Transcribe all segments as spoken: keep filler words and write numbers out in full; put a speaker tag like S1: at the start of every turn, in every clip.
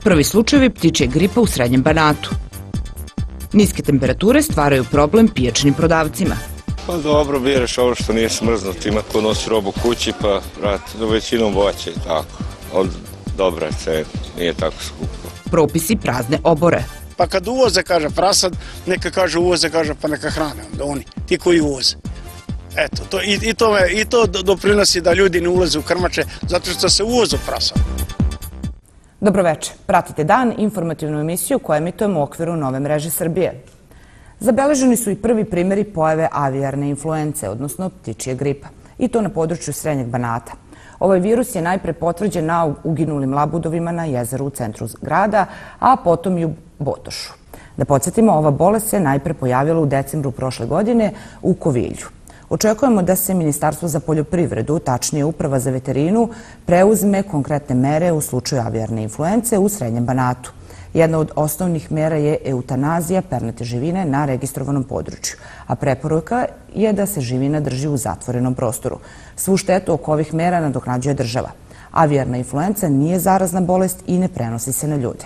S1: Prvi slučajevi ptičje gripa u Srednjem Banatu. Niske temperature stvaraju problem pijačnim prodavcima.
S2: Pa dobro, biraš ovo što nije smrznuto, ima ko nosi robu kući, pa većinom voće i tako. Ali dobra je cena, nije tako skupo.
S1: Propisi prazne obore.
S3: Pa kad uvoze, kaže prasad, neka kaže uvoze, kaže pa neka hrane onda oni, ti koji uvoze. Eto, to, i, i, to, i to doprinosi da ljudi ne ulaze u krmače, zato što se uvozu prasad.
S1: Dobroveče, pratite Dan, informativnu emisiju koju emitujemo u okviru Nove mreže Srbije. Zabeleženi su i prvi primjeri pojave avijarne influence, odnosno ptičje gripa, i to na području Srednjeg Banata. Ovaj virus je najpre potvrđen na uginulim labudovima na jezeru u centru grada, a potom i u Botošu. Da podsjetimo, ova bolest se najpre pojavila u decembru prošle godine u Kovilju. Očekujemo da se Ministarstvo za poljoprivredu, tačnije Uprava za veterinu, preuzme konkretne mere u slučaju avijarne influence u Srednjem Banatu. Jedna od osnovnih mera je eutanazija pernate živine na registrovanom području, a preporuka je da se živina drži u zatvorenom prostoru. Svu štetu oko ovih mera nadoknađuje država. Avijarna influenca nije zarazna bolest i ne prenosi se na ljude.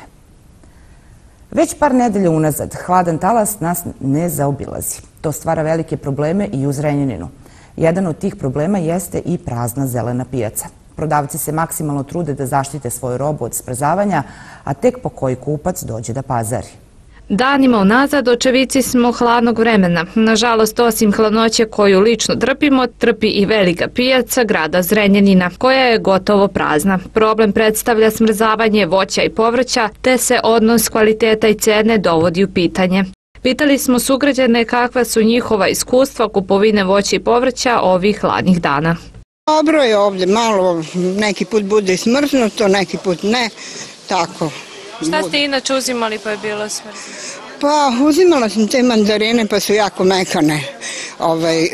S1: Već par nedelja unazad hladan talas nas ne zaobilazi. To stvara velike probleme i u Zrenjaninu. Jedan od tih problema jeste i prazna zelena pijaca. Prodavci se maksimalno trude da zaštite svoju robu od smrzavanja, a tek po koji kupac dođe da pazari.
S4: Danima unazad očevici smo hladnog vremena. Nažalost, osim hladnoće koju lično trpimo, trpi i velika pijaca grada Zrenjanina, koja je gotovo prazna. Problem predstavlja smrzavanje voća i povrća, te se odnos kvaliteta i cene dovodi u pitanje. Pitali smo sugrađane kakva su njihova iskustva kupovine voća i povrća ovih hladnih dana.
S5: Dobro je ovdje, malo neki put bude smrznuto, neki put ne, tako.
S4: Šta ste inače uzimali pa je bilo smrznuto?
S5: Pa uzimala sam te mandarine pa su jako mekane. Ovaj,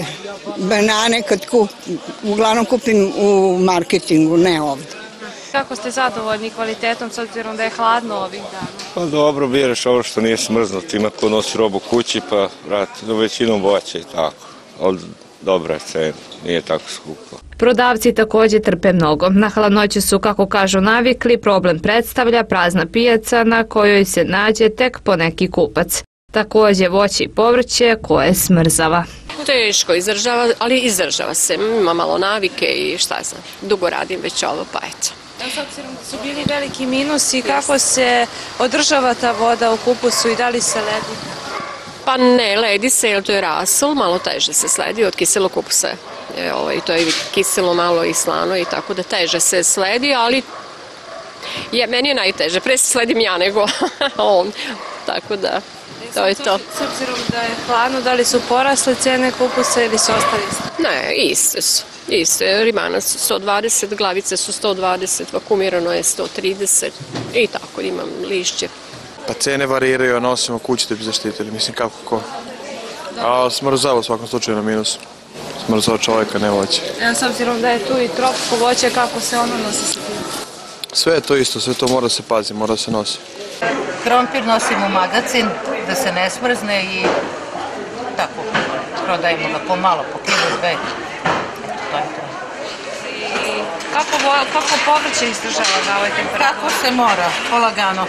S5: banane kad kup, uglavnom kupim u marketingu, ne ovdje.
S4: Kako ste zadovoljni kvalitetom s obzirom da je hladno ovih dana?
S2: Pa dobro, biraš ovo što nije smrznuto, ima ko nosi robu kući, pa većinom voće i tako. Ali dobra je cena, nije tako skupo.
S4: Prodavci također trpe mnogo. Na hladnoću su, kako kažu, navikli, problem predstavlja prazna pijaca na kojoj se nađe tek poneki kupac. Također voće i povrće koje smrzava.
S6: Teško izdržava, ali izdržava se. Ima malo navike i šta znam. Dugo radim već ovo, pa eto.
S4: S obzirom da su bili veliki minusi, kako se održava ta voda u kupusu i da li se ledi?
S6: Pa ne, ledi se, jer to je rasol, malo teže se sledi od kiselog kupusa. I to je kiselo malo i slano i tako da teže se sledi, ali meni je najteže. Pre se sledim ja nego on, tako da to je to.
S4: S obzirom da je hladno, da li su porasle cene kupusa ili su ostali iste?
S6: Ne, iste su. Iste, rimana su sto dvadeset, glavice su sto dvadeset, vakumirano je sto trideset i tako, imam lišće.
S7: Pa cene variraju, a nosimo kući da bi zaštitili, mislim kako ko. A smrzava u svakom slučaju na minusu. Smrzava čovjeka, ne voće.
S4: S obzirom da je tu i tropsko voće, kako se ono nosi sa tim?
S7: Sve je to isto, sve to mora se pazi, mora se nosi.
S8: Krompir nosimo u magacin da se ne smrzne i tako prodajemo ga po malo, po kilo, dve. To je to.
S4: I kako povrće izdržava na ovoj temperaturi?
S8: Kako se mora, polagano.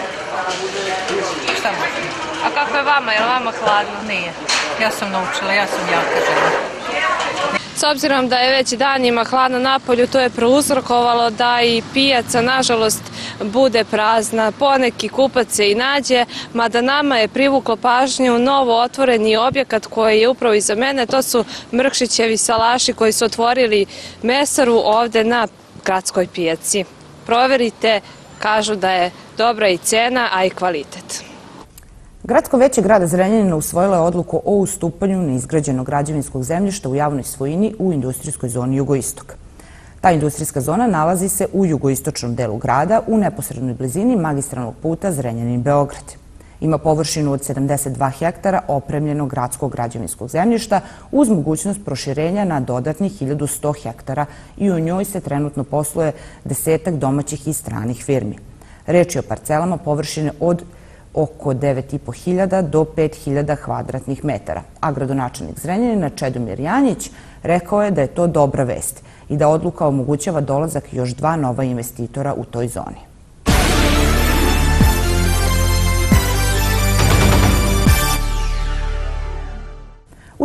S8: Šta može?
S4: A kako je vama? Je li vama hladno?
S8: Nije. Ja sam naučila, ja sam jaka žena.
S4: S obzirom da je već danima hladno napolju, to je prouzrokovalo da i pijaca, nažalost, bude prazna. Poneki kupac se i nađe, mada nama je privuklo pažnju novo otvoreni objekat koji je upravo iza mene. To su Mrkšićevi salaši koji su otvorili mesaru ovde na gradskoj pijaci. Proverite, kažu da je dobra i cena, a i kvalitet.
S1: Gradsko veće grada Zrenjanina usvojilo je odluku o ustupanju neizgrađenog građevinskog zemljišta u javnoj svojini u industrijskoj zoni Jugoistok. Ta industrijska zona nalazi se u jugoistočnom delu grada u neposrednoj blizini magistralnog puta Zrenjanin-Beograd. Ima površinu od sedamdeset dva hektara opremljenog gradskog građevinskog zemljišta uz mogućnost proširenja na dodatnih hiljadu sto hektara i u njoj se trenutno posluje desetak domaćih i stranih firmi. Reč je o parcelama površine od oko devet i po hiljada do pet hiljada kvadratnih metara. A gradonačelnik Zrenjanina Čedomir Janjić rekao je da je to dobra vest i da odluka omogućava dolazak još dva nova investitora u toj zoni.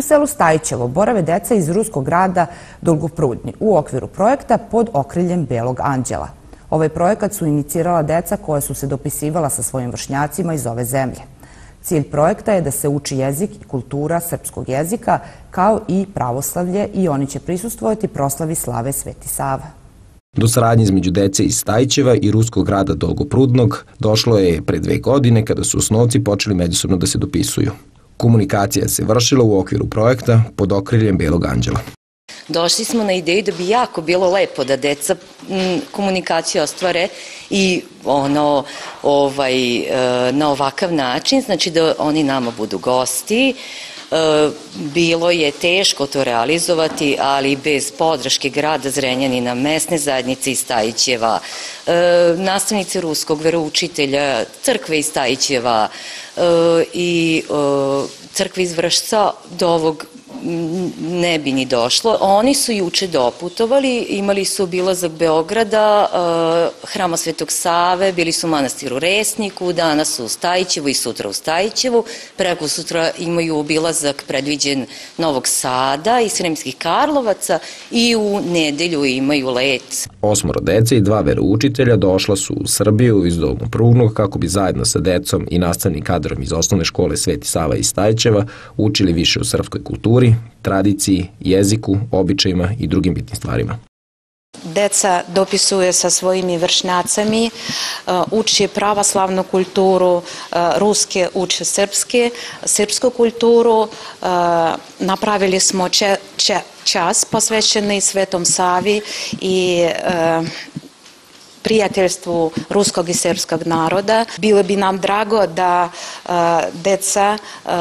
S1: selu Stajićevo borave deca iz ruskog grada Dolgoprudni u okviru projekta Pod okriljem Belog anđela. Ovaj projekat su inicirala deca koja su se dopisivala sa svojim vršnjacima iz ove zemlje. Cilj projekta je da se uči jezik i kultura srpskog jezika kao i pravoslavlje i oni će prisustvovati proslavi slave Sveti Sava.
S9: Do saradnje između dece iz Stajićeva i ruskog grada Dolgoprudnog došlo je pre dve godine kada su osnovci počeli međusobno da se dopisuju. Komunikacija se vršila u okviru projekta Pod okriljem Belog anđela.
S10: Došli smo na ideju da bi jako bilo lepo da deca komunikaciju ostvare i ono, ovaj, na ovakav način, znači da oni nama budu gosti. Bilo je teško to realizovati, ali bez podrške grada Zrenjanina, mesne zajednice iz Stajićeva, nastavnice ruskog veroučitelja, crkve iz Stajićeva i crkve iz Vršca do ovog ne bi ni došlo. Oni su juče doputovali, imali su obilazak Beograda, Hrama Svetog Save, bili su u manastiru Resniku, danas su u Stajićevu i sutra u Stajićevu, preko sutra imaju obilazak predviđen Novog Sada i Sremskih Karlovaca i u nedelju imaju let.
S9: Osmoro dece i dva veroučitelja došla su u Srbiju iz Dolgoprudnog kako bi zajedno sa decom i nastavnim kadrom iz osnovne škole Sveti Sava iz Stajićeva učili više o srpskoj kulturi, tradiciji, jeziku, običajima i drugim bitnim stvarima.
S11: Deca dopisuje sa svojimi vršnjacami, uči pravoslavnu kulturu, ruske uče srpske, srpsku kulturu. Napravili smo čas posvećeni Svetom Savi i prijateljstvu ruskog i srpskog naroda. Bilo bi nam drago da deca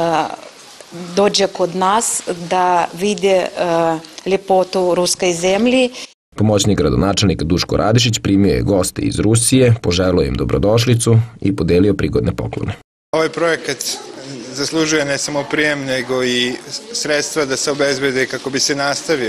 S11: dođe kod nas da vide ljepotu ruskoj zemlji.
S9: Pomoćnik gradonačelnika Duško Radišić primio je goste iz Rusije, poželio im dobrodošlicu i podelio prigodne poklone.
S12: Ovaj projekat zaslužuje ne samo prijem, nego i sredstva da se obezbede kako bi se nastavio.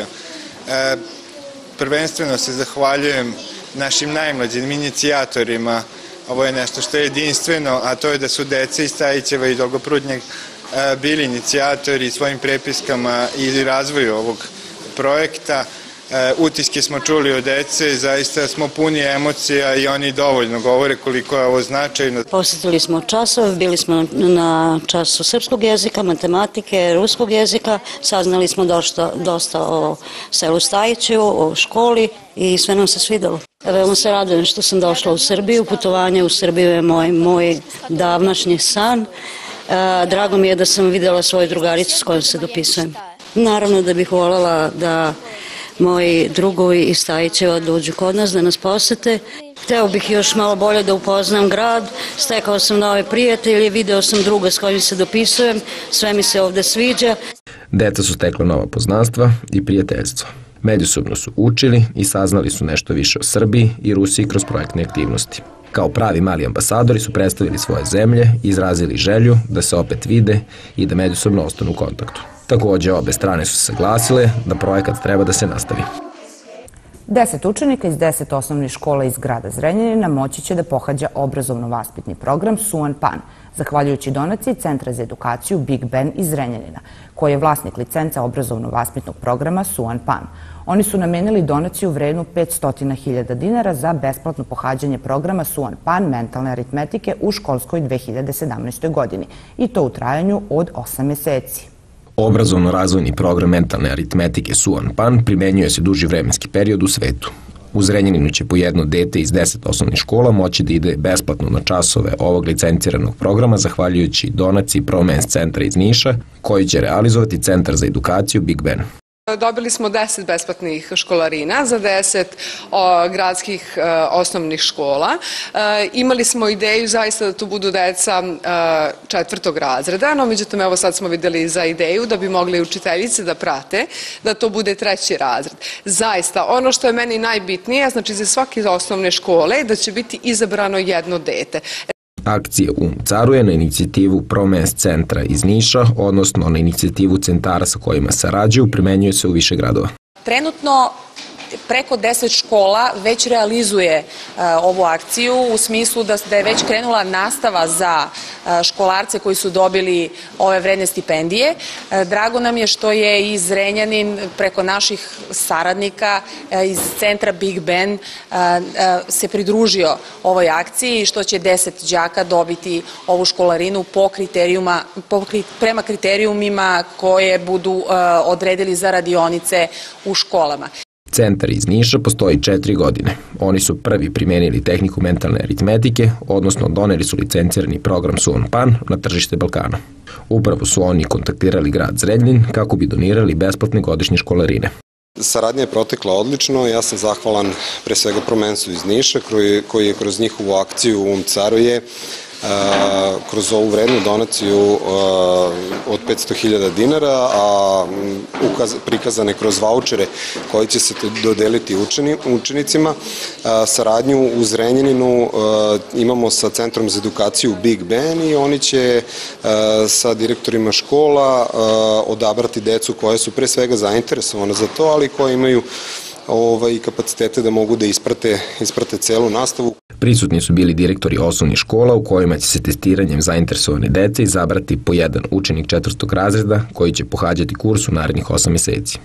S12: Prvenstveno se zahvaljujem našim najmlađim inicijatorima. Ovo je nešto što je jedinstveno, a to je da su deca iz Stajićeva i Dolgoprudnjeg bili inicijatori svojim prepiskama ili razvoju ovog projekta. Utiske smo čuli od dece, zaista smo puni emocija i oni dovoljno govore koliko je ovo značajno.
S13: Posjetili smo časov, bili smo na času srpskog jezika, matematike, ruskog jezika, saznali smo dosta, dosta o selu Stajićevu, o školi i sve nam se svidelo. Veoma se radujem što sam došla u Srbiju, putovanje u Srbiju je moj, moj davnašnji san. Drago mi je da sam vidjela svoju drugaricu s kojom se dopisujem. Naravno da bih voljela da moji drugovi iz Stajićeva dođu kod nas da nas posete. Hteo bih još malo bolje da upoznam grad, stekao sam nove prijatelje, video sam druga s kojim se dopisujem, sve mi se ovde sviđa.
S9: Deca su stekla nova poznanstva i prijateljstva. Međusobno su učili i saznali su nešto više o Srbiji i Rusiji kroz projektne aktivnosti. Kao pravi mali ambasadori su predstavili svoje zemlje i izrazili želju da se opet vide i da međusobno ostanu u kontaktu. Takođe, obe strane su se saglasile da projekat treba da se nastavi.
S1: Deset učenika iz deset osnovnih škola iz grada Zrenjanina moći će da pohađa obrazovno-vaspitni program Suan Pan, zahvaljujući donaciji Centra za edukaciju Big Ben iz Zrenjanina, koji je vlasnik licenca obrazovno-vaspitnog programa Suan Pan. Oni su namenili donaciju vrednu petsto hiljada dinara za besplatno pohađanje programa Suan Pan mentalne aritmetike u školskoj dve hiljade sedamnaestoj. godini i to u trajanju od osam meseci.
S9: Obrazovno-razvojni program mentalne aritmetike Suan Pan primenjuje se duži vremenski period u svetu. U Zrenjaninu će po jedno dete iz deset osnovnih škola moći da ide besplatno na časove ovog licenciranog programa zahvaljujući donaciji ProMens centra iz Niša, koji će realizovati Centar za edukaciju Big Ben.
S14: Dobili smo deset besplatnih školarina za deset gradskih osnovnih škola. Imali smo ideju zaista da to budu deca četvrtog razreda, no međutim evo sad smo videli za ideju da bi mogli učiteljice da prate, da to bude treći razred. Zaista, ono što je meni najbitnije, znači za svake osnovne škole, da će biti izabrano jedno dete.
S9: Akcija Um caruje na inicijativu ProMens centra iz Niša, odnosno na inicijativu centara sa kojima sarađuju, primenjuje se u više gradova.
S15: Trenutno preko deset škola već realizuje ovu akciju u smislu da je već krenula nastava za školarce koji su dobili ove vredne stipendije. Drago nam je što je i Zrenjanin preko naših saradnika iz centra Big Ben se pridružio ovoj akciji i što će deset đaka dobiti ovu školarinu po kriterijuma, prema kriterijumima koje budu odredili za radionice u školama.
S9: Centar iz Niša postoji četiri godine. Oni su prvi primenili tehniku mentalne aritmetike, odnosno doneli su licencirani program Suon-Pan na tržište Balkana. Upravo su oni kontaktirali grad Zrenjanin kako bi donirali besplatne godišnje školarine.
S16: Saradnja je protekla odlično, ja sam zahvalan pre svega Promensu iz Niša koji je kroz njihovu akciju u Umcaru je kroz ovu vrednu donaciju od petsto hiljada dinara, a prikazane kroz vaučere koji će se dodeliti učenicima. Saradnju u Zrenjaninu imamo sa Centrom za edukaciju Big Ben i oni će sa direktorima škola odabrati decu koje su pre svega zainteresovane za to, ali koje imaju i kapacitete da mogu da isprate celu nastavu.
S9: Prisutni su bili direktori osnovnih škola u kojima će se testiranjem zainteresovane dece izabrati po jedan učenik četvrtog razreda koji će pohađati kurs u narednih osam meseci.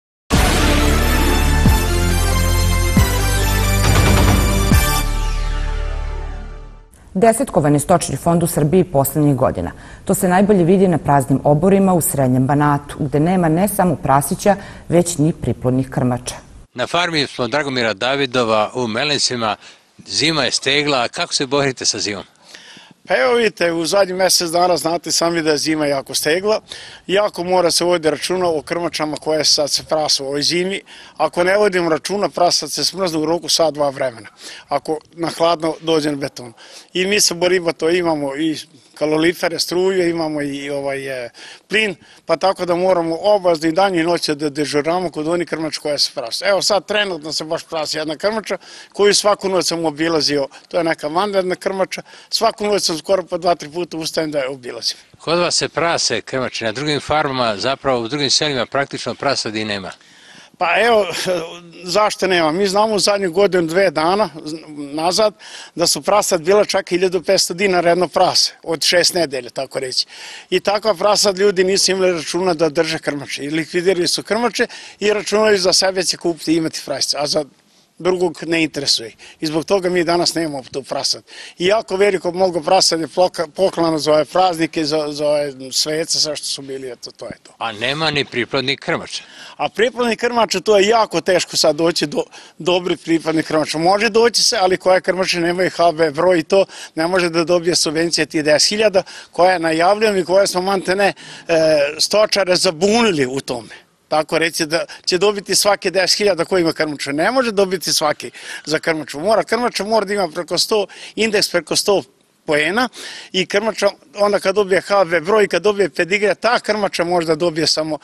S1: Desetkovan je stočni fond u Srbiji poslednjih godina. To se najbolje vidi na praznim oborima u Srednjem Banatu, gde nema ne samo prasića, već ni priplodnih krmača.
S17: Na farmi smo Dragomira Davidova u Melencima. Zima je stegla, kako se borite sa zimom?
S3: Pa evo vidite, u zadnjih mesec dana znate sami da je zima jako stegla. Jako mora se voditi računa o krmačama koje sad se prasu u ovoj zimi. Ako ne vodimo računa, prasad se smrznu u roku sad dva vremena. Ako na hladno dođe na beton. I mi se borimo, to imamo i kalorifere, struje, imamo i plin, pa tako da moramo obazno i dan i noće da dežuramo kod onih krmača koja se prasu. Evo sad trenutno se baš prasi jedna krmača koju svaku noć sam obilazio, to je neka vanredna krmača, svaku noć sam skoro pa dva, tri puta ustajem da je obilazim.
S17: Kod vas se prase krmače, na drugim farmama, zapravo u drugim selima praktično prasadi nema.
S3: Pa evo, zašto nema? Mi znamo u zadnjih godinu, dve dana nazad da su prasad bila čak hiljadu petsto dinara jedno prase, od šest nedelja, tako reći. I takva prasad ljudi nisu imali računa da drže krmače. I likvidirali su krmače i računali za sebe će kupiti i imati prasice, a za drugog ne interesuje. I zbog toga mi danas nemamo tu prasad. I jako veliko mnogo prasad je poklano za ove praznike, za ove sveca, sve što su bili, eto, to je to.
S17: A nema ni priplodnih krmača?
S3: A priplodnih krmača, to je jako teško sad doći do dobrih priplodnih krmača. Može doći se, ali koje krmače nemaju H B broj i to ne može da dobije subvencije ti deset hiljada koje najavljam i koje smo mantene stočare zabunili u tome. Tako reći da će dobiti svake deset hiljada koji ima krmaču. Ne može dobiti svaki za krmaču. Mora, krmača mora da ima preko sto, indeks preko sto poena i krmača, onda kad dobije H B broj i kad dobije pedigre, ta krmača može da dobije samo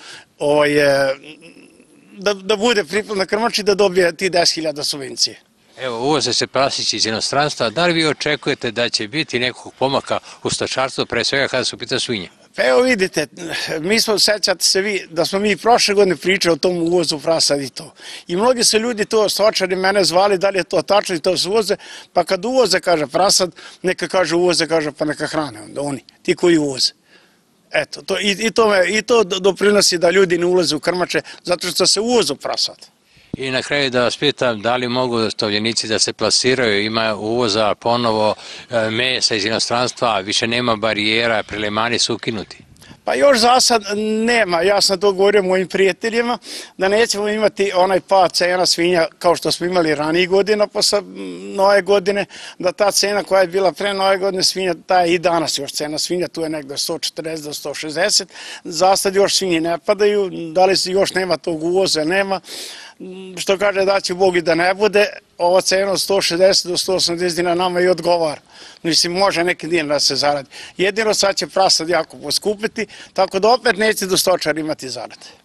S3: da bude priplodna krmača i da dobije ti deset hiljada subvencije.
S17: Evo, uvoze se prasići iz inostranstva. Da li vi očekujete da će biti nekog pomaka u stočarstvu, pre svega kada su pita svinje?
S3: Pa evo vidite, mi smo, sećate se vi, da smo mi prošle godine pričali o tom uvozu prasad i to. I mnogi su ljudi to, stočari, mene zvali da li je to tačno i to se uvoze, pa kad uvoze, kaže prasad, neka kaže uvoze, kaže pa neka hrane onda oni, ti koji uvoze. Eto, i to doprinosi da ljudi ne ulaze u krmače, zato što se uvozu prasad.
S17: I na kraju da vas pitam, da li mogu tovljenici da se plasiraju, ima uvoza ponovo mesa iz inostranstva, više nema barijera, prelemani su ukinuti?
S3: Pa još za sad nema, ja sam to govorio mojim prijateljima, da nećemo imati onaj pad cena svinja kao što smo imali ranijih godina posle nove godine, da ta cena koja je bila pre nove godine svinja, ta je i danas još cena svinja, tu je negde sto četrdeset do sto šezdeset, za sad još svinji ne padaju, da li se još nema tog uvoza, nema, što kaže da će Bog i da ne bude, ova cena od sto šezdeset do sto osamdeset dinara nama i odgovara. Mislim, može neki dinar da se zaradi. Jedino sad će prasad jako poskupiti, tako da opet neće do stočara imati zarade.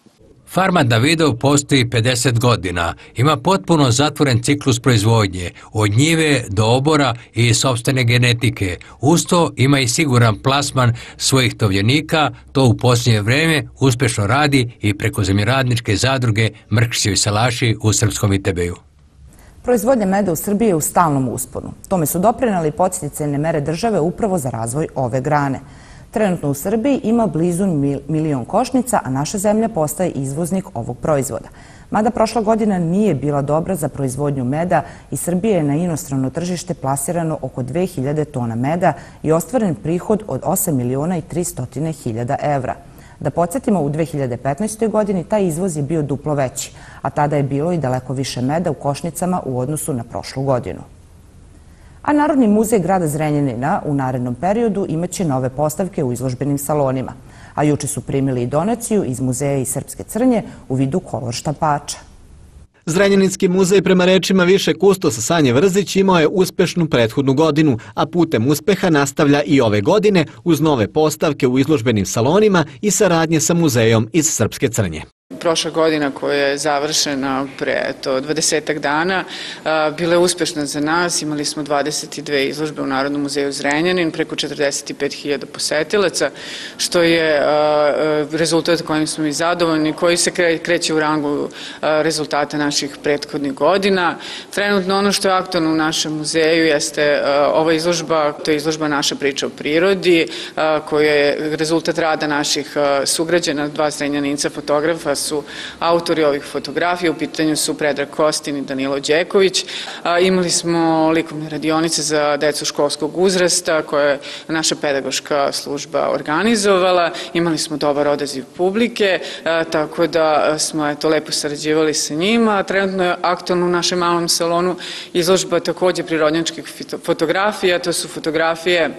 S17: Farma Davidov postoji pedeset godina, ima potpuno zatvoren ciklus proizvodnje, od njive do obora i sopstvene genetike. Uz to ima i siguran plasman svojih tovljenika, to u posljednje vreme uspešno radi i preko zemljoradničke zadruge Mrkšićevi salaši u Srpskom Vitebeju.
S1: Proizvodnja meda u Srbiji je u stalnom usponu. Tome su doprineli podsticajne mere države upravo za razvoj ove grane. Trenutno u Srbiji ima blizu milion košnica, a naša zemlja postaje izvoznik ovog proizvoda. Mada prošla godina nije bila dobra za proizvodnju meda i Srbije je na inostrano tržište plasirano oko dve hiljade tona meda i ostvaren prihod od osam miliona i tristo hiljada evra. Da podsjetimo, u dve hiljade petnaestoj. godini taj izvoz je bio duplo veći, a tada je bilo i daleko više meda u košnicama u odnosu na prošlu godinu. A Narodni muzej grada Zrenjanina u narednom periodu imaće nove postavke u izložbenim salonima, a juče su primili i donaciju iz Muzeja i Srpske Crnje u vidu kolor štampača.
S18: Zrenjaninski muzej, prema rečima više kustosa Sanje Vrzić, imao je uspešnu prethodnu godinu, a putem uspeha nastavlja i ove godine uz nove postavke u izložbenim salonima i saradnje sa muzejom iz Srpske Crnje.
S19: Prošla godina koja je završena pre dvadesetak dana bila je uspešna za nas. Imali smo dvadeset dve izložbe u Narodnom muzeju Zrenjanin, preko četrdeset pet hiljada posetilaca, što je rezultat kojim smo i zadovoljni, koji se kreće u rangu rezultata naših prethodnih godina. Trenutno ono što je aktualno u našem muzeju jeste ova izložba, to je izložba Naša priča o prirodi, koja je rezultat rada naših sugrađana, dva Zrenjaninca fotografa su autori ovih fotografija. U pitanju su Predrag Kostin i Danilo Đeković. Imali smo likovne radionice za decu školskog uzrasta koje je naša pedagoška služba organizovala. Imali smo dobar odaziv publike, tako da smo eto lepo sarađivali sa njima. Trenutno je aktualno u našem malom salonu izložba takođe prirodnjačkih fotografija. To su fotografije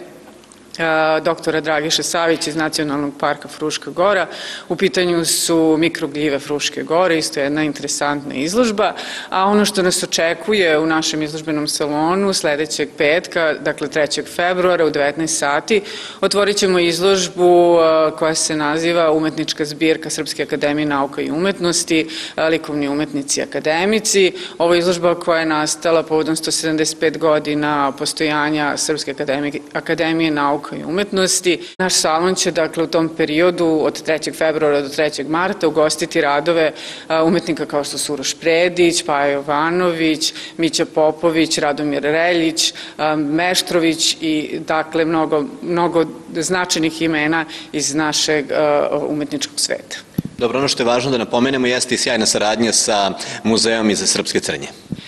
S19: doktora Dragiše Savića iz Nacionalnog parka Fruška Gora. U pitanju su mikrogljive Fruške Gore, isto je jedna interesantna izložba. A ono što nas očekuje u našem izložbenom salonu sledećeg petka, dakle trećeg februara u devetnaest sati, otvorit ćemo izložbu koja se naziva Umetnička zbirka Srpske akademije nauka i umetnosti, likovni umetnici i akademici. Ovo je izložba koja je nastala povodom sto sedamdeset pet godina postojanja Srpske akademije nauka i umetnosti. Naš salon će dakle u tom periodu od trećeg februara do trećeg marta ugostiti radove umetnika kao što su Uroš Predić, Paja Jovanović, Mića Popović, Radomir Reljić, Meštrović i dakle mnogo, mnogo značajnih imena iz našeg umetničkog sveta.
S20: Dobro, ono što je važno da napomenemo jeste i sjajna saradnja sa Muzejom iz Srpske Crnje.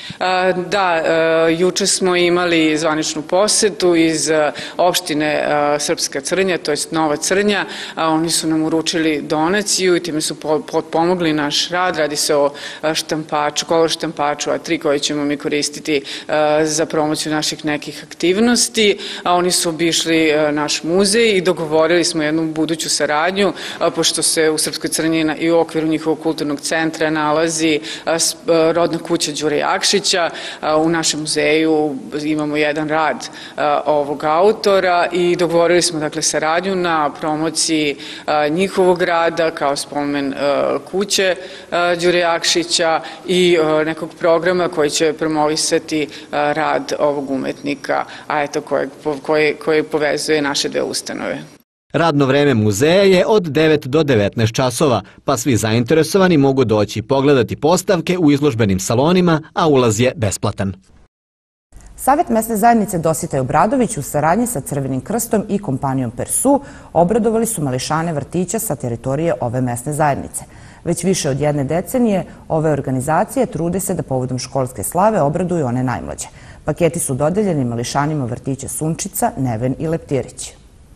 S19: Da, juče smo imali zvaničnu posetu iz opštine Srpska Crnja, to jest Nova Crnja. Oni su nam uručili donaciju i time su pomogli naš rad. Radi se o štampaču, kolor štampaču A tri koji ćemo mi koristiti za promociju naših nekih aktivnosti. Oni su obišli naš muzej i dogovorili smo jednu buduću saradnju, pošto se u Srpskoj Crnji i u okviru njihovog kulturnog centra nalazi rodna kuća Đure Jakšića. U našem muzeju imamo jedan rad ovog autora i dogovorili smo dakle saradnju na promociji njihovog rada kao spomen kuće Đure Jakšića i nekog programa koji će promovisati rad ovog umetnika, a eto koji povezuje naše dve ustanove.
S18: Radno vreme muzeja je od devet do devetnaest časova, pa svi zainteresovani mogu doći i pogledati postavke u izložbenim salonima, a ulaz je besplatan.
S1: Savet mesne zajednice Dositej Obradović u saradnji sa Crvenim krstom i kompanijom Persu obradovali su mališane vrtića sa teritorije ove mesne zajednice. Već više od jedne decenije ove organizacije trude se da povodom školske slave obraduju one najmlađe. Paketi su dodeljeni mališanima vrtića Sunčica, Neven i Leptirić.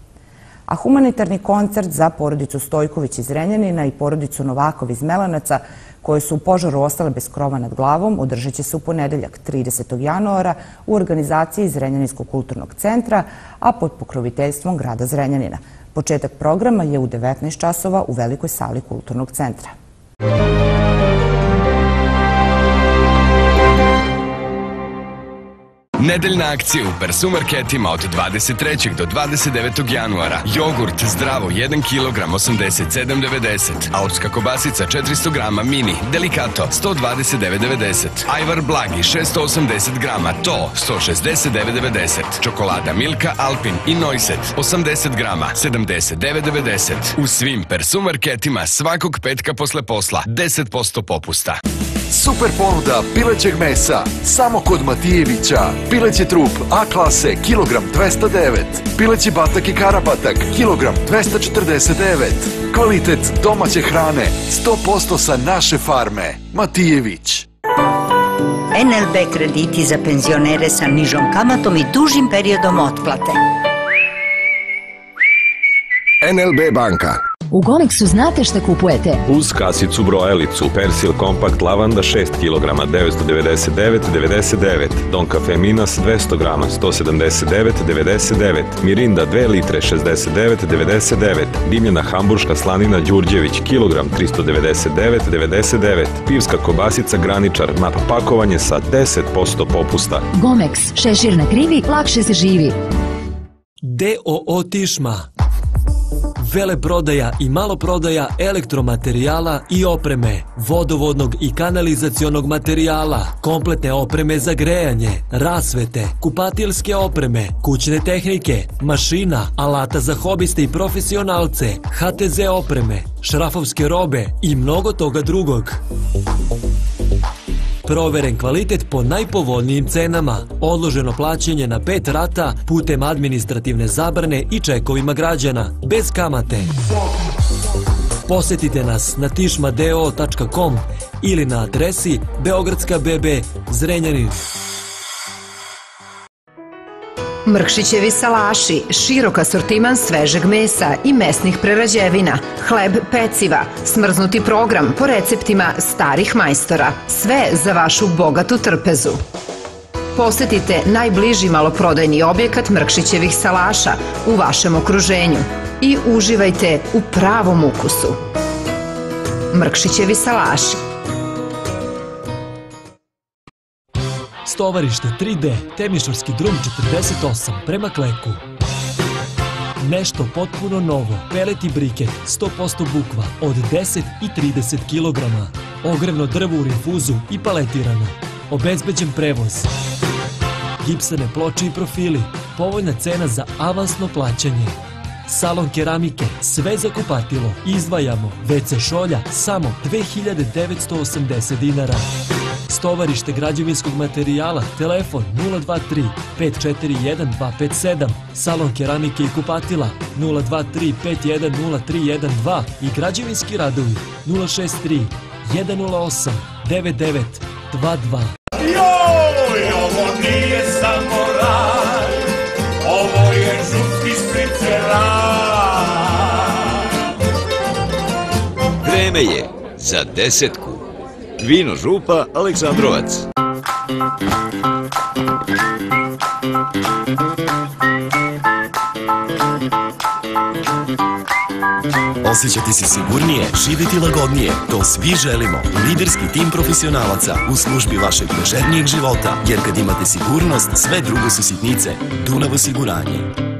S1: A humanitarni koncert za porodicu Stojković iz Zrenjanina i porodicu Novakov iz Melanaca, koje su u požaru ostale bez krova nad glavom, održat će se u ponedeljak tridesetog januara u organizaciji Zrenjaninskog kulturnog centra, a pod pokroviteljstvom grada Zrenjanina. Početak programa je u devetnaest časova u velikoj sali kulturnog centra.
S21: Nedeljna akcija u Persumarketima od dvadeset trećeg do dvadeset devetog januara. Jogurt zdravo jedan kilogram osamdeset sedam devedeset. Alpska kobasica četiristo grama mini Delikato sto dvadeset devet devedeset. Ajvar blagi šesto osamdeset grama to sto šezdeset devet devedeset. Čokolada Milka Alpin i Noiset osamdeset grama sedamdeset devet devedeset. U svim Persumarketima svakog petka posle posla deset posto popusta.
S22: Super ponuda pilećeg mesa, samo kod Matijevića. Pileći trup A klase, kilogram dvesta devet. Pileći batak i karabatak, kilogram dvesta četrdeset devet. Kvalitet domaće hrane, sto posto sa naše farme. Matijević.
S23: en el be krediti za penzionere sa nižom kamatom i dužim periodom otplate.
S24: en el be banka.
S25: U Gomexu znate šta kupujete?
S26: Uz kasicu brojalicu Persil Kompakt Lavanda šest kilograma devetsto devedeset devet devedeset devet, Don Cafe Minas dvesta grama sto sedamdeset devet devedeset devet, Mirinda dve litre šezdeset devet devedeset devet, dimljena hamburška slanina Đurđević kilogram tristo devedeset devet devedeset devet, pivska kobasica Graničar map pakovanje sa deset posto popusta.
S25: Gomex, šešir na krivi, lakše se živi.
S27: D O O Tišma. Veleprodaja i maloprodaja elektromaterijala i opreme, vodovodnog i kanalizacionog materijala, kompletne opreme za grejanje, rasvete, kupatilske opreme, kućne tehnike, mašina, alata za hobiste i profesionalce, ha te ze opreme, šrafovske robe i mnogo toga drugog. Proveren kvalitet po najpovoljnijim cenama, odloženo plaćanje na pet rata putem administrativne zabrane i čekovima građana, bez kamate. Posetite nas na tišma d o tačka com ili na adresi Beogradska be be, Zrenjanin.
S28: Mrkšićevi salaši, širok asortiman svežeg mesa i mesnih prerađevina, hleb, peciva, smrznuti program po receptima starih majstora. Sve za vašu bogatu trpezu. Posetite najbliži maloprodajni objekat Mrkšićevih salaša u vašem okruženju i uživajte u pravom ukusu. Mrkšićevi salaši.
S27: Stovarište tri de, Temišvarski drum četrdeset osam, prema Kleku. Nešto potpuno novo, pelet i briket, sto posto bukva, od deset i trideset kilograma. Ogrevno drvo u rinfuzu i paletirano. Obezbeđen prevoz. Gipsane ploče i profili, povoljna cena za avansno plaćanje. Salon keramike, sve za kupatilo. Izdvajamo ve ce šolja, samo dve hiljade devetsto osamdeset dinara. Stovarište građevinskog materijala, telefon nula dva tri pet četiri jedan dva pet sedam, salon keramike i kupatila nula dva tri pet jedan nula tri jedan dva i građevinski radovi nula šest tri jedan nula osam devet devet dva dva.
S29: Joj, ovo nije samo raj, ovo je žutski špriceraj.
S30: Vreme je za desetku. Vino Župa Aleksandrovac.
S31: Osjećati se sigurnije, živjeti lagodnije. To svi želimo. Liderski tim profesionalaca u službi vašeg ležernijeg života. Jer kad imate sigurnost, sve drugo su sitnice. Dunav osiguranje.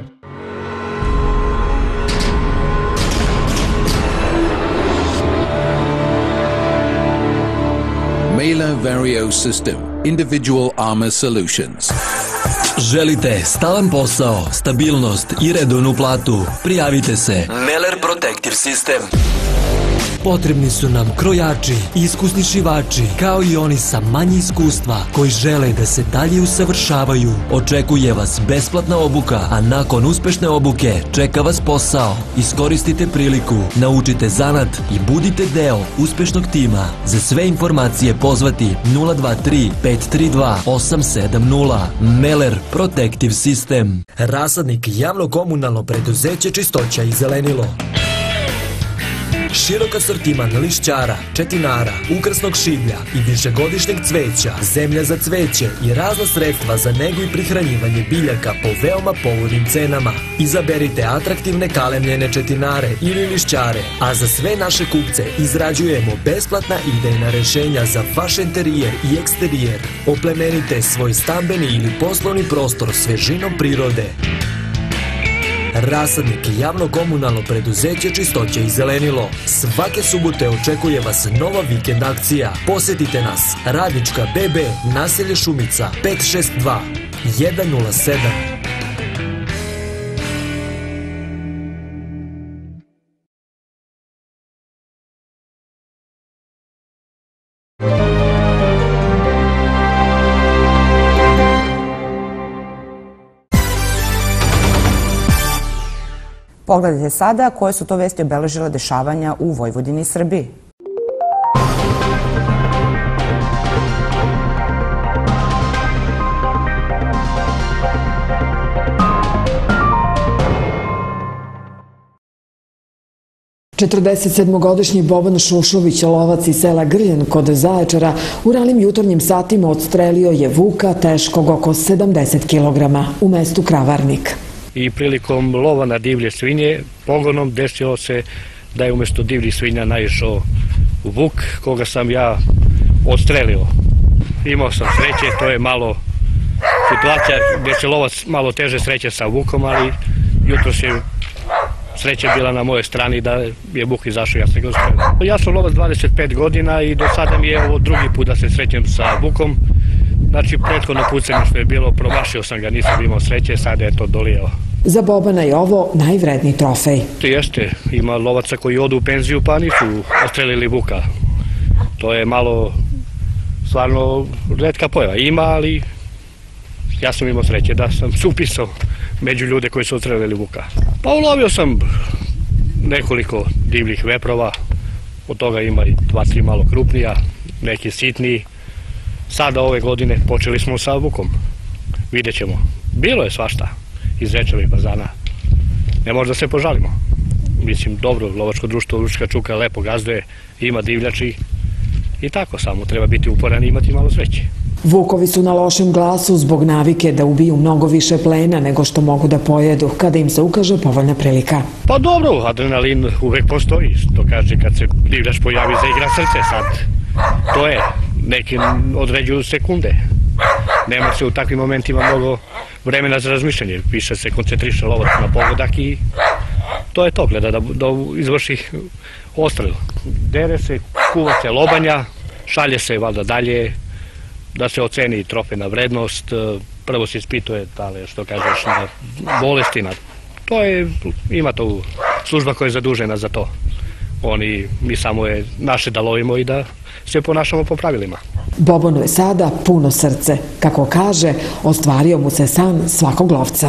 S32: Mela Vario System, Individual Armor Solutions.
S27: Želite stalan posao, stabilnost i redovnu platu? Prijavite se.
S31: Meller Protective System.
S27: Potrebni su nam krojači, iskusni šivači, kao i oni sa manje iskustva koji žele da se dalje usavršavaju. Očekuje vas besplatna obuka, a nakon uspešne obuke čeka vas posao. Iskoristite priliku, naučite zanat i budite deo uspešnog tima. Za sve informacije pozvati nula dva tri pet tri dva osam sedam nula. Meller Protective System. Rasadnik javno komunalno preduzeće Čistoća i zelenilo. Širok asortiman lišćara, četinara, ukrasnog šiblja i višegodišnjeg cveća, zemlja za cveće i razna sredstva za negu i prihranjivanje biljaka po veoma povoljnim cenama. Izaberite atraktivne kalemljene četinare ili lišćare, a za sve naše kupce izrađujemo besplatna idejna rešenja za vaš interijer i eksterijer. Oplemenite svoj stambeni ili poslovni prostor svežinom prirode. Rasadnik je javno-komunalno preduzeće Čistoće i zelenilo. Svake subote očekuje vas nova vikend akcija. Posetite nas. Radnička B B, naselje Šumica, pet šest dva jedan nula sedam.
S1: Pogledajte sada koje su to vesti obeležile dešavanja u Vojvodini i Srbiji.
S2: četrdesetsedmogodišnji Boban Šušović, lovac iz sela Grljen kod Zaječara, u ranim jutarnjim satima odstrelio je vuka teškog oko sedamdeset kilograma u mestu Kravarnik.
S4: I prilikom lova na divlje svinje pogonom desilo se da je umjesto divljih svinja naišao vuk koga sam ja odstrelio. Imao sam sreće, to je malo situacija gdje se lovac malo teže sreće sa vukom, ali jutros je sreća bila na mojoj strani da je vuk izašao, ja sam ga odstrelio. Ja sam lovac dvadeset pet godina i do sada mi je ovo drugi put da se srećem sa vukom. Znači, prethodno pucanje što je bilo, promašio sam ga, nisam imao sreće, sada je to dolijelo.
S2: Za Bobana je ovo najvredniji trofej.
S4: To jeste, ima lovaca koji odu u penziju pa nisu ostrelili vuka. To je malo, stvarno, retka pojava. Ima, ali ja sam imao sreće da sam se upisao među ljude koji su ostrelili vuka. Pa ulovio sam nekoliko divljih veprova, od toga ima i dva, tri malo krupnija, neki sitniji. Sada ove godine počeli smo sa vukom. Vidjet ćemo. Bilo je svašta iz Zečeva i Pazana. Ne može da se požalimo. Mislim, dobro, lovačko društvo Lučka Čuka lepo gazduje, ima divljači i tako, samo treba biti uporan i imati malo sreće.
S2: Vukovi su na lošem glasu zbog navike da ubiju mnogo više plena nego što mogu da pojedu kada im se ukaže povoljna prilika.
S4: Pa dobro, adrenalin uvek postoji. To kaže kad se divljač pojavi za igra srce sad. To je, neki određuju sekunde. Nema se u takvim momentima mnogo vremena za razmišljanje. Više se koncentriše lovac na pogodak i to je to, gleda da, da izvrši odstrel. Dere se, kuva se lobanja, šalje se valjda dalje, da se oceni trofejna vrednost, prvo se ispituje da li, što kažeš, na bolesti, na, to je, ima to služba koja je zadužena za to. Oni, mi samo je naše da lovimo i da se ponašamo po pravilima.
S2: Bobanu je sada puno srce. Kako kaže, ostvario mu se san svakog lovca.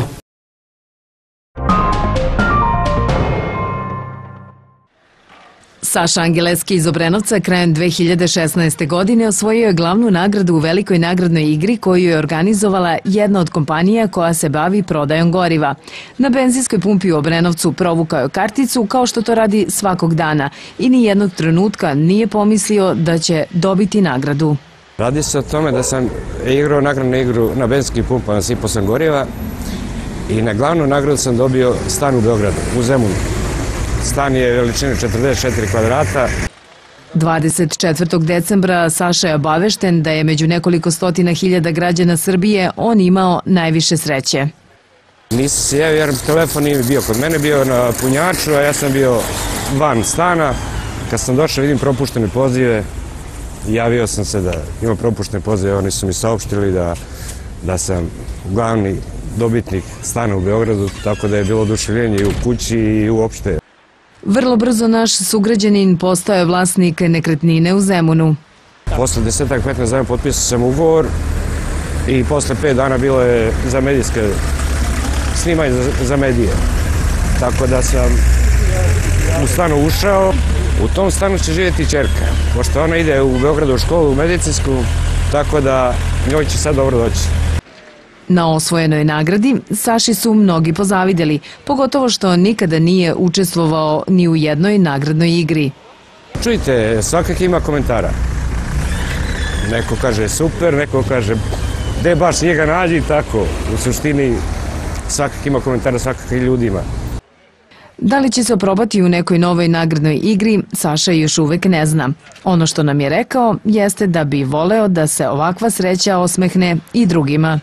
S5: Saša Angeleski iz Obrenovca krajem dve hiljade šesnaeste. godine osvojio je glavnu nagradu u velikoj nagradnoj igri koju je organizovala jedna od kompanija koja se bavi prodajom goriva. Na benzinskoj pumpi u Obrenovcu provukao je karticu kao što to radi svakog dana i ni jednog trenutka nije pomislio da će dobiti nagradu.
S6: Radi se o tome da sam igrao nagradnu igru na benzinskim pumpama, sipao sam goriva i na glavnu nagradu sam dobio stan u Beogradu, u Zemunu. Stan je veličine četrdeset četiri kvadrata.
S5: dvadeset četvrtog decembra Saša je obavešten da je među nekoliko stotina hiljada građana Srbije on imao najviše sreće.
S6: Nisam se javio jer telefon nije bio kod mene, bio na punjaču, a ja sam bio van stana. Kad sam došao vidim propuštene pozive, javio sam se da ima propuštene pozive, oni su mi saopštili da, da sam glavni dobitnik stana u Beogradu, tako da je bilo oduševljenje i u kući i uopšte.
S5: Vrlo brzo naš sugrađanin postao je vlasnik nekretnine u Zemunu.
S6: Posle desetak petnaest dana potpisao sam ugovor i posle pet dana bilo je za medijske snimanje za medije. Tako da sam u stanu ušao. U tom stanu će živjeti ćerka, pošto ona ide u Beogradu u školu, u medicinsku, tako da njoj će sad dobro doći.
S5: Na osvojenoj nagradi Saši su mnogi pozavideli, pogotovo što nikada nije učestvovao ni u jednoj nagradnoj igri.
S6: Čujte, svakak ima komentara. Neko kaže super, neko kaže gde baš njega nađi, tako. U suštini svakak ima komentara, svakak i ljudi ima.
S5: Da li će se oprobati u nekoj novoj nagradnoj igri, Saša još uvek ne zna. Ono što nam je rekao jeste da bi voleo da se ovakva sreća osmehne i drugima.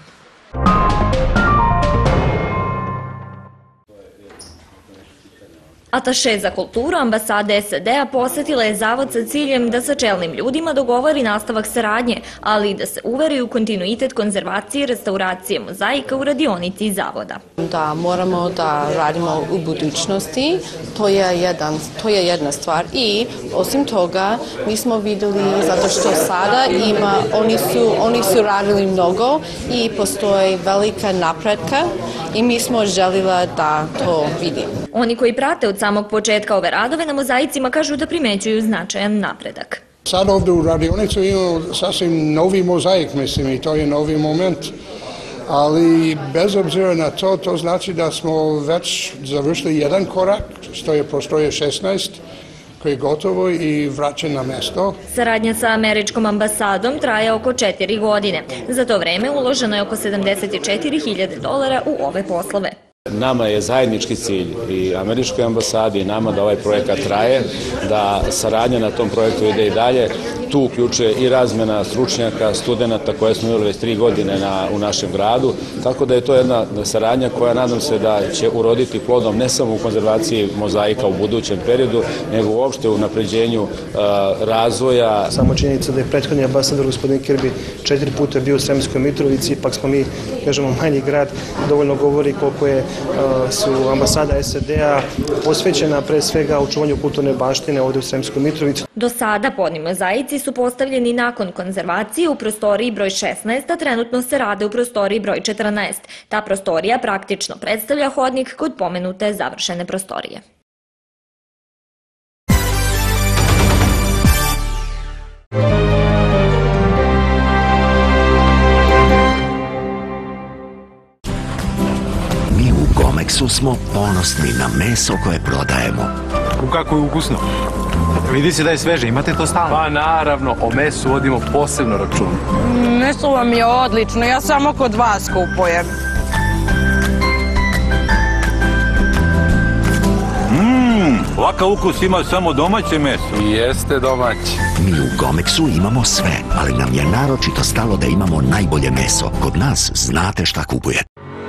S3: Ataše za kulturu ambasade S A D-a posetila je zavod sa ciljem da sa čelnim ljudima dogovori nastavak saradnje, ali i da se uveri u kontinuitet konzervacije i restauracije mozaika u radionici zavoda.
S7: Da moramo da radimo u budućnosti, to je, jedan, to je jedna stvar i osim toga mi smo vidjeli zato što sada ima, oni su, oni su radili mnogo i postoji velika napretka i mi smo željeli da to vidimo.
S3: Oni koji prate od samog početka ove radove na mozaicima kažu da primećuju značajan napredak.
S8: Sad ovdje u radionicu imamo sasvim novi mozaik, mislim, i to je novi moment. Ali bez obzira na to, to znači da smo već završili jedan korak, što je prostorije šesnaest, koji je gotovo i vraćen na mesto.
S3: Saradnja sa američkom ambasadom traje oko četiri godine. Za to vreme uloženo je oko sedamdeset četiri hiljade dolara u ove poslove.
S9: Nama je zajednički cilj i američkoj ambasadi i nama da ovaj projekat traje, da saradnja na tom projektu ide i dalje. Tu uključuje i razmena stručnjaka, studenta koje smo imali već tri godine na, u našem gradu, tako da je to jedna saradnja koja nadam se da će uroditi plodom ne samo u konzervaciji mozaika u budućem periodu, nego uopšte u napređenju uh, razvoja.
S10: Samo činjenica da je prethodni ambasador gospodin Kirby četiri puta bio u Sremskoj Mitrovici, ipak smo mi, kažemo, manji grad, dovoljno govori koliko je uh, su ambasada S A D-a posvećena pre svega očuvanju kulturne baštine ovdje u Sremskoj Mitrovici.
S3: Do sada podni mozaici su postavljeni nakon konzervacije u prostoriji broj šesnaest, a trenutno se rade u prostoriji broj četrnaest. Ta prostorija praktično predstavlja hodnik kod pomenute završene prostorije.
S11: Mi u Gomexu smo ponosni na meso koje prodajemo.
S12: Kako je ukusno. Vidi se da je sveže, imate to stalno? Pa naravno, o mesu vodimo posebno račun.
S13: Meso vam je odlično, ja samo kod vas kupujem.
S14: Mmm, ovakav ukus ima samo domaće meso.
S12: Jeste domaće.
S11: Mi u Gomexu imamo sve, ali nam je naročito stalo da imamo najbolje meso. Kod nas znate šta kupujete.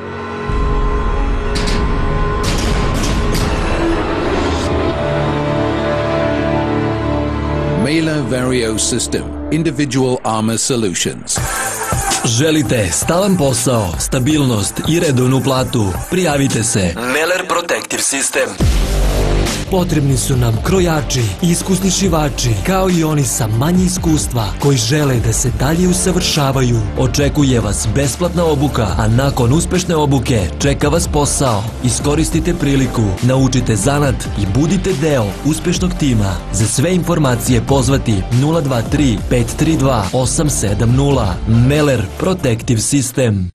S32: Mela Vario System, Individual Armor Solutions.
S27: Želite stalan posao, stabilnost i redovnu platu? Prijavite se. Meller Protective System. Potrebni su nam krojači, iskusni šivači, kao i oni sa manje iskustva koji žele da se dalje usavršavaju. Očekuje vas besplatna obuka, a nakon uspešne obuke čeka vas posao. Iskoristite priliku, naučite zanat i budite deo uspešnog tima. Za sve informacije pozvati nula dva tri pet tri dva osam sedam nula. Meller Protective System.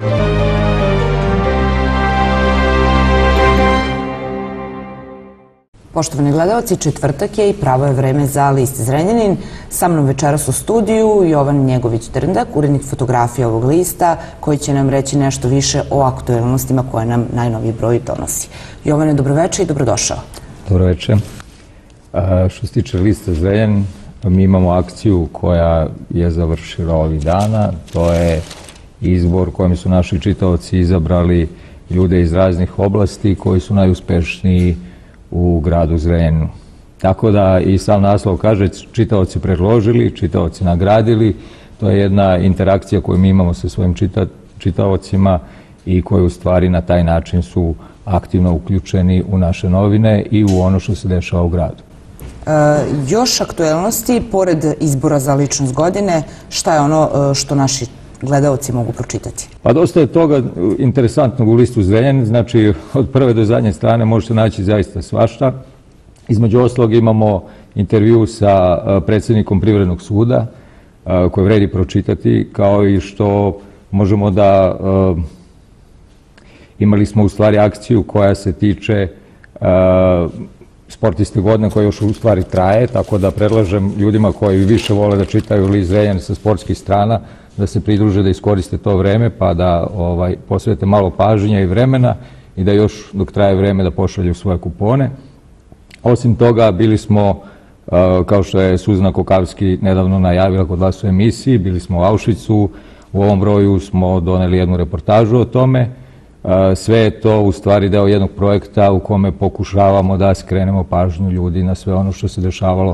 S1: Poštovani gledalci, četvrtak je i pravo je vreme za list Zrenjanin. Sa mnom večeras u studiju Jovan Njegović-Drndak, urednik fotografije ovog lista, koji će nam reći nešto više o aktuelnostima koje nam najnoviji broj donosi. Jovane, dobroveče i dobrodošao.
S15: Dobroveče. Što se tiče lista Zrenjanin, mi imamo akciju koja je završila ovih dana. To je izbor kojim su naši čitaoci izabrali ljude iz raznih oblasti koji su najuspešniji u gradu Zrenjaninu. Tako da i sam naslov kaže čitaoci predložili, čitaoci nagradili. To je jedna interakcija koju mi imamo sa svojim čita, čitaocima i koji u stvari na taj način su aktivno uključeni u naše novine i u ono što se dešava u gradu.
S1: E, još aktuelnosti, pored izbora za ličnost godine, šta je ono što naši gledaoci mogu pročitati?
S15: Pa dosta je toga interesantnog u listu Zrenjanin, znači od prve do zadnje strane možete naći zaista svašta. Između ostalog imamo intervju sa predsjednikom Privrednog suda koji vredi pročitati, kao i što možemo da imali smo u stvari akciju koja se tiče sportiste godine koja još u stvari traje, tako da predlažem ljudima koji više vole da čitaju list Zrenjanin sa sportskih strana da se pridruže, da iskoriste to vreme pa da posvete malo pažnje i vremena i da još dok traje vreme da pošalju svoje kupone. Osim toga, bili smo, kao što je Suzana Kokavski nedavno najavila kod vas u emisiji, bili smo u Auschwitzu, u ovom broju smo doneli jednu reportažu o tome. Sve je to u stvari deo jednog projekta u kome pokušavamo da skrenemo pažnju ljudi na sve ono što se dešavalo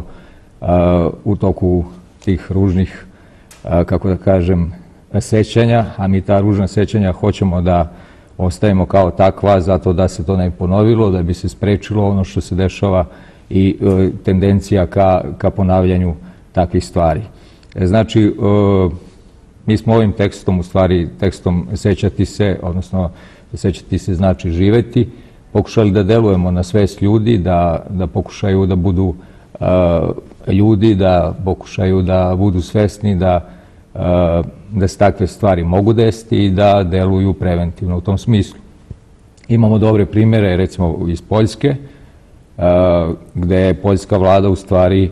S15: u toku tih ružnih, kako da kažem, sećanja, a mi ta ružna sećanja hoćemo da ostavimo kao takva zato da se to ne bi ponovilo, da bi se sprečilo ono što se dešava i tendencija ka ponavljanju takvih stvari. Znači, mi smo ovim tekstom, u stvari tekstom sećati se, odnosno sećati se znači živeti, pokušali da delujemo na svest ljudi, da pokušaju da budu ljudi, da pokušaju da budu svesni da se takve stvari mogu desiti i da deluju preventivno u tom smislu. Imamo dobre primere, recimo iz Poljske, gde je poljska vlada u stvari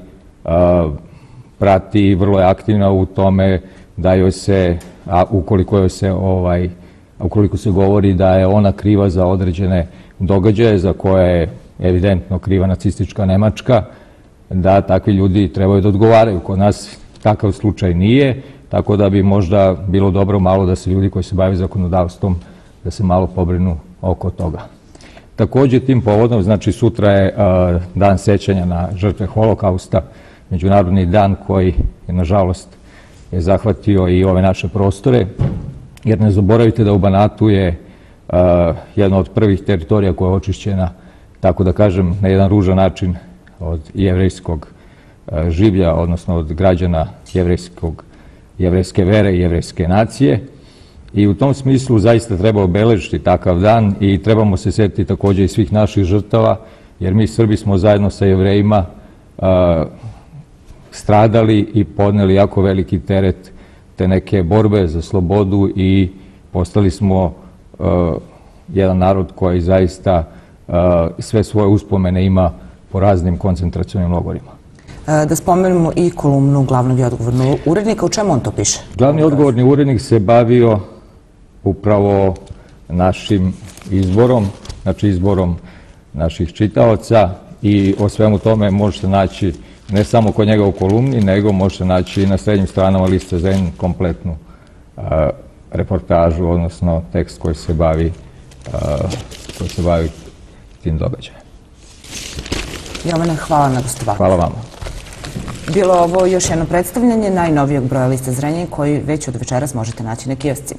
S15: prati i vrlo je aktivna u tome da joj se, a ukoliko joj se ovaj, ukoliko se govori da je ona kriva za određene događaje za koje je evidentno kriva nacistička Nemačka, da takvi ljudi trebaju da odgovaraju. Kod nas takav slučaj nije, tako da bi možda bilo dobro malo da se ljudi koji se bave zakonodavstvom, da se malo pobrinu oko toga. Takođe, tim povodom, znači sutra je dan sećanja na žrtve Holokausta, međunarodni dan koji je, nažalost, je zahvatio i ove naše prostore, jer ne zaboravite da u Banatu je jedna od prvih teritorija koja je očišćena, tako da kažem, na jedan ružan način od jevrejskog življa, odnosno od građana jevrejske vere i jevrejske nacije. I u tom smislu zaista treba obeležiti takav dan i trebamo se sjetiti također i svih naših žrtava, jer mi Srbi smo zajedno sa Jevrejima stradali i podneli jako veliki teret te neke borbe za slobodu i postali smo jedan narod koji zaista sve svoje uspomene ima po raznim koncentracionim logorima.
S1: Da spomenemo i kolumnu glavnog i odgovornog urednika. U čemu on to piše?
S15: Glavni odgovorni urednik se bavio upravo našim izborom, znači izborom naših čitaoca i o svemu tome možete naći ne samo kod njega u kolumni, nego možete naći i na srednjim stranama lista Zrenjanin kompletnu reportažu, odnosno tekst koji se bavi koji se bavi tim događajem.
S1: Jovane, hvala na gostovanju.
S15: Hvala vama.
S1: Bilo ovo još jedno predstavljanje najnovijeg broja liste Zrenjanin koji već od večeras možete naći na kioscima.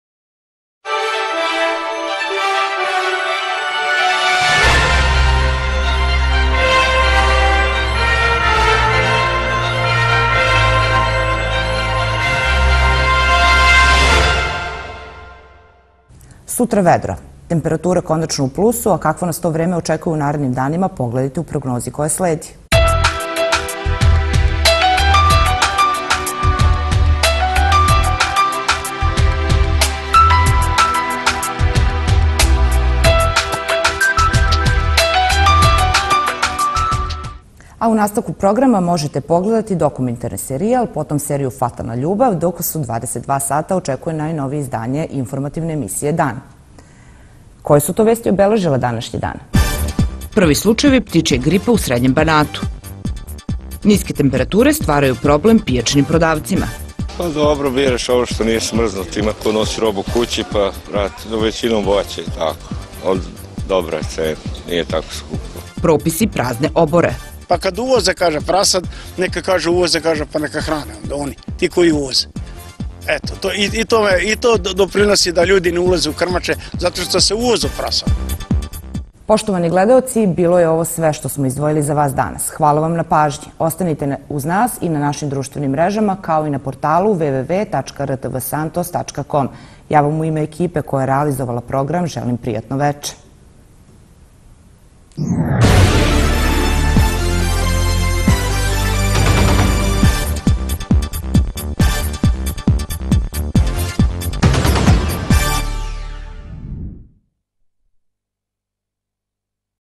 S1: Sutra vedro. Temperatura konačno u plusu, a kakvo nas to vreme očekuje u narednim danima, pogledajte u prognozi koja sledi. A u nastavku programa možete pogledati dokumentarni serijal, potom seriju Fatalna ljubav, dok su dvadeset dva sata očekuje najnovije izdanje informativne emisije Dan. Koje su to vesti obeležile današnji dan? Prvi slučajevi ptičje gripa u Srednjem Banatu. Niske temperature stvaraju problem pijačnim prodavcima.
S16: Pa dobro, biraš ovo što nije smrznut, ima ko nosi robu kući, pa većinom voće i tako. Onda dobra je cena, nije tako skupo.
S1: Propisi prazne obore.
S17: Pa kad uvoze, kaže prasad, neka kaže uvoze, kaže pa neka hrane onda oni, ti koji uvoze. Eto, i to doprinosi da ljudi ne ulaze u krmače zato što se uvozu prasad.
S1: Poštovani gledaoci, bilo je ovo sve što smo izdvojili za vas danas. Hvala vam na pažnji. Ostanite uz nas i na našim društvenim mrežama, kao i na portalu w w w tačka r t v santos tačka com. Ja vam u ime ekipe koja je realizovala program želim prijatno veče.